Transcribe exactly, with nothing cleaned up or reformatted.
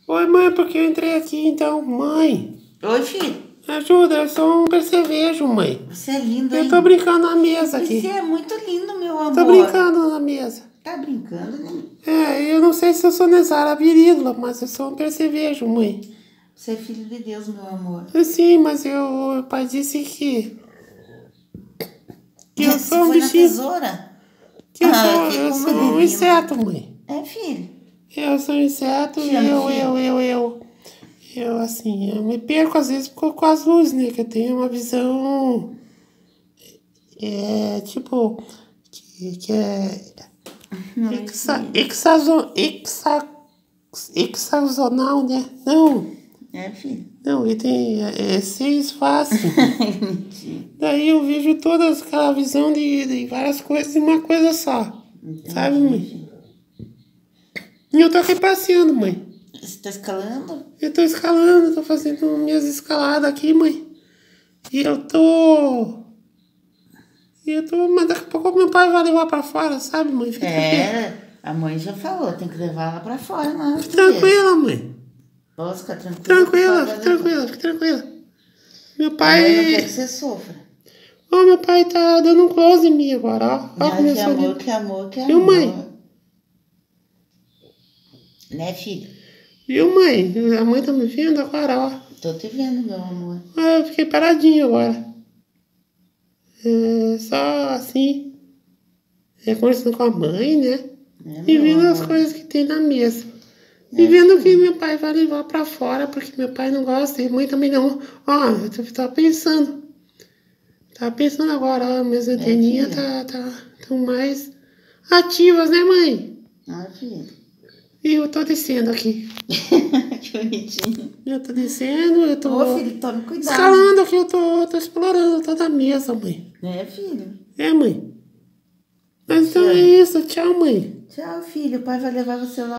Oi, mãe, porque eu entrei aqui, então. Mãe. Oi, filho. Ajuda, eu sou um percevejo, mãe. Você é lindo, hein? Eu tô brincando na mesa aqui. Você é muito lindo, meu amor. Tô brincando na mesa. Tá brincando, né? É, eu não sei se eu sou Nesara Virígula, mas eu sou um percevejo, mãe. Você é filho de Deus, meu amor. Sim, mas eu, o pai disse que... Que eu Você sou um foi na bichinho. tesoura? Que eu Ah, sou, que eu como sou ele é um lindo. inseto, mãe. É, filho. Eu sou um inseto Te e amo, eu, filho. eu, eu, eu... Eu, assim, eu me perco às vezes com, com as luzes, né? Que eu tenho uma visão... É, tipo... Que, que é... Não, Hexa, filho. hexazo, hexa, hexagonal, né? Não, É, filho. não, ele tem é, é seis faces. Daí eu vejo toda aquela visão de, de várias coisas em uma coisa só. Entendi, Sabe, mãe? filho. E eu tô aqui passeando, mãe. Você tá escalando? Eu tô escalando, tô fazendo minhas escaladas aqui, mãe. E eu tô... E eu tô... Mas daqui a pouco meu pai vai levar pra fora, sabe, mãe? Fica tranquila. É, a mãe já falou, tem que levar ela pra fora, não. Fica tranquila, mãe. Posso ficar tranquila? Tranquila, que o fica pai vai levar. tranquila, fica tranquila. Meu A pai... mãe não quer que você sofra. Ó, meu pai tá dando um close em mim agora, ó. Ó, Ai, como eu que sou amor, lindo. que amor, que Viu, amor. mãe? Né, filho? Viu, mãe? A mãe tá me vendo agora, ó. Tô te vendo, meu amor. Ah, eu fiquei paradinho agora. É, só assim, é, conversando com a mãe, né? É, E meu vendo as amor. coisas que tem na mesa. E É, vendo que filho. meu pai vai levar pra fora, porque meu pai não gosta e a mãe também não. Ó, eu tô- tava pensando. Tava pensando agora, ó, minhas anteninhas filha. tá, tá, tão mais ativas, né, mãe? Ah, filho. E eu tô descendo aqui. Que bonitinho. Eu tô descendo, eu tô Ô, filho, tome cuidado. escalando aqui, eu tô, tô explorando toda a mesa, mãe. Né, filho? É, mãe? Mas Te então é amo. isso, tchau, mãe. Tchau, filho. O pai vai levar você lá.